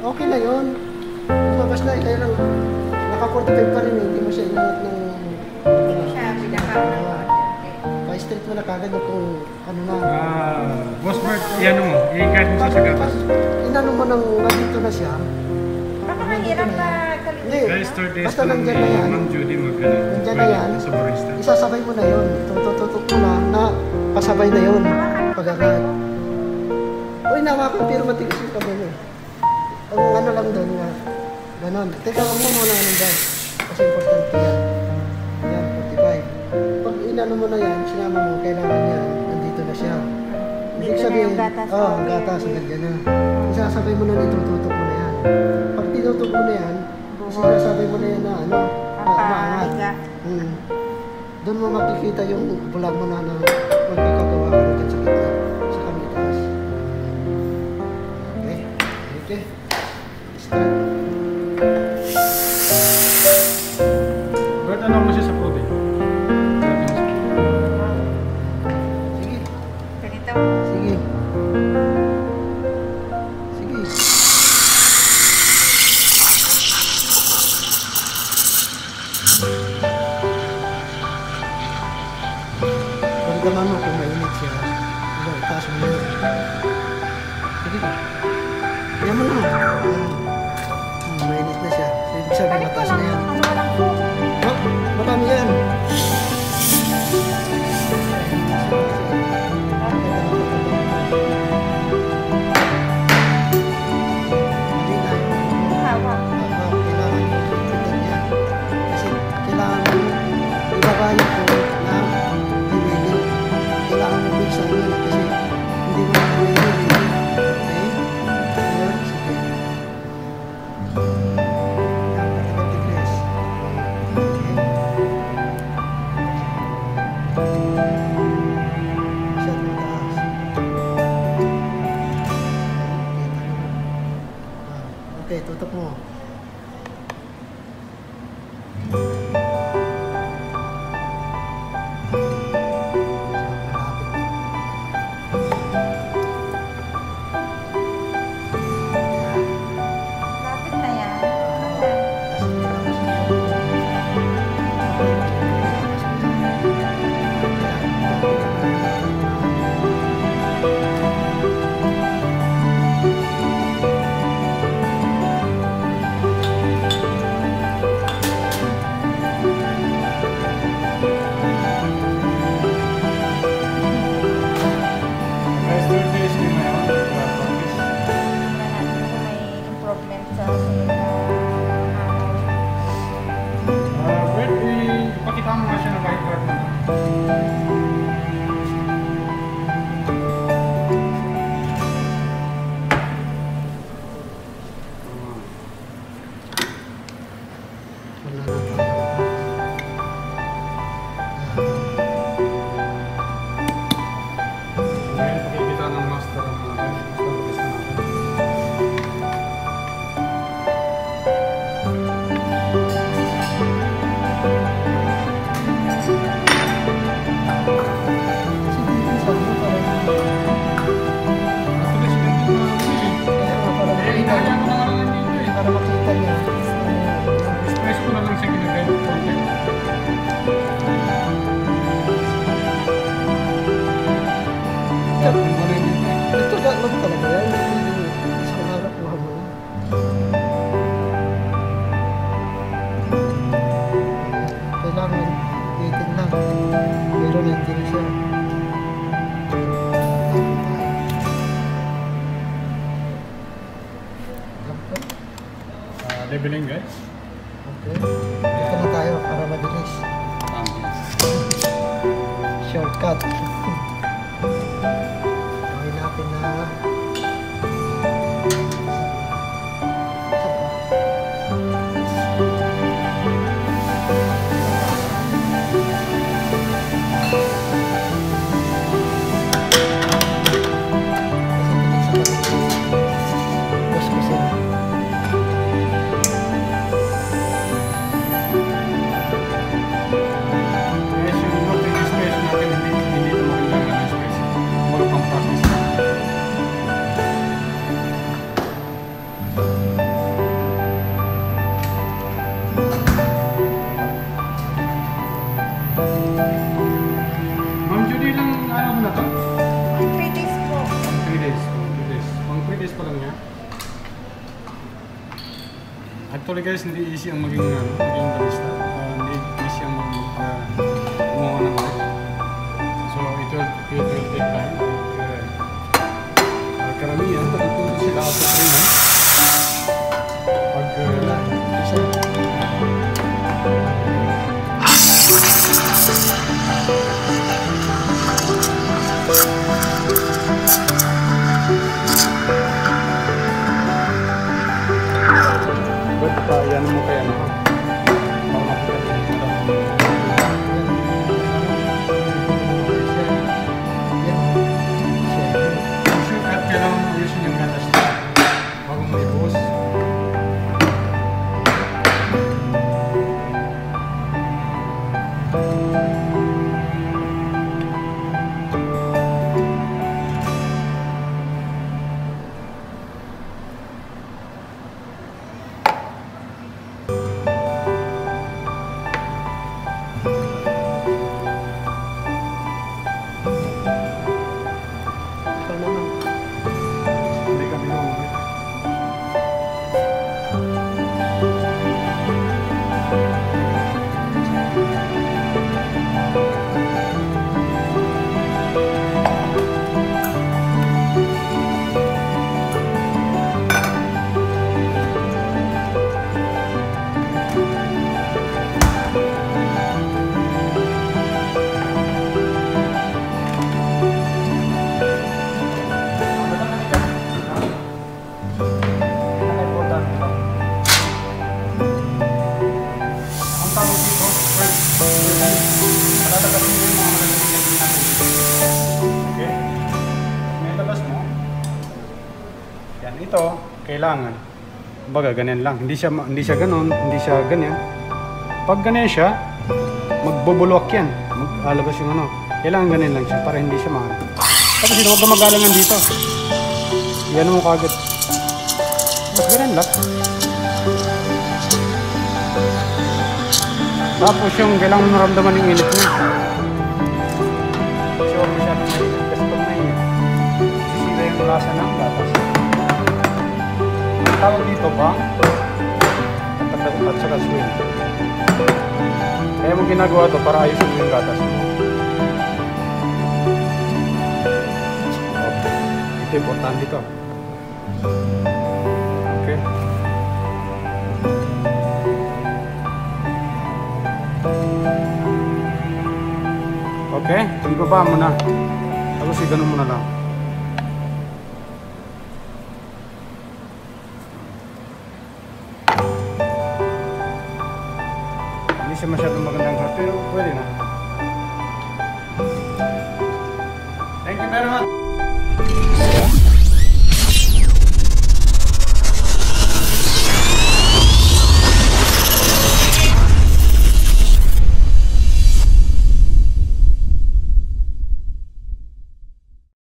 Okay na yun. Lumabas na, kaya lang naka-45 pa rin, hindi mo siya inuot ng... Hindi mo siya pinaka Pa-straight mo na kagad kung ano na. Boss Bert, yan mo, i-guide mo sa gatas. Inano mo nang nandito na siya. Baka mahirap pa Hindi, basta nandyan na yan. Ma'am Judy Nandyan na yan. sa barista. Isasabay mo na yun. Tututok mo na pasabay na yun. Pag-agad. Uy, nawakan pero matigas yung kamay mo. Ang ano lang doon nga. Ganon. Teka, huwag mo muna nandyan. Kasi importante yan. Yan, 45. Pag inano mo na yan, sinama mo, kailangan yan. Nandito na siya. Ibig sabihin, ang gatas, nandyan na. Isasabay mo na itututok mo na yan. Pag tinutok mo na yan, sinasabay mo na yan na ano, maangat. Doon mo makikita yung bulag mo na magkakagawa ka rin sa gitna, sa kamitas. Okay. Start. Bert, ano mo siya sa probe? Sige. Ganito. Sige. Sige. Pagdaman mo kung mainit siya, taas mo na. Sige. Yan mo na. Mainit na siya. So, ibig sabihin mataas na yan. Marami yan. Okay, tutok mo. Lapit na yan. Ito gagawin talaga yan. Sa harap, kuha mo na. Kailangan 18 lang. Pero 19 na siya. Leveling guys. Okay. Dito na tayo para mabilis. Shortcut. Gawin natin na lang niya. Actually guys, hindi easy ang maging barista. Hindi easy ang gumawa ng mic. So it will take time. Karamihan, natutulog sila after 3 months. Pag isa. Ba't yan mo kaya na? Para makita nila. Kailangan mo ayusin yung gatas na bago mo ibuhos. Hindi kami umuwi. Ang tawag dito, malalagasin mo yung mga malalagyan din natin. Okay? May labas mo. Yan, ito, kailangan. Kumbaga, ganyan lang. Hindi siya ganon, hindi siya ganyan. Pag ganyan siya, magbubulok yan. Maglalabas yung ano. Kailangan ganyan lang siya para hindi siya mahal. Tapos ito, huwag ka magalangan dito. Yan mo kagad. Tapos ganyan lang. Tapos yung kailangan mo naramdaman yung init niya. Kasi huwag masyadong mainit. Kasi pag mainit, sisira yung lasa ng gatas. Ang tawag dito ba? At saka swing. Kaya mo ginagawa to para ayusin mo yung gatas mo. Okay. Ito importante ito. Okay. Okay, ibaba mo na. Tapos ganun mo na lang. Hindi siya masyadong magandang hot, pero pwede na.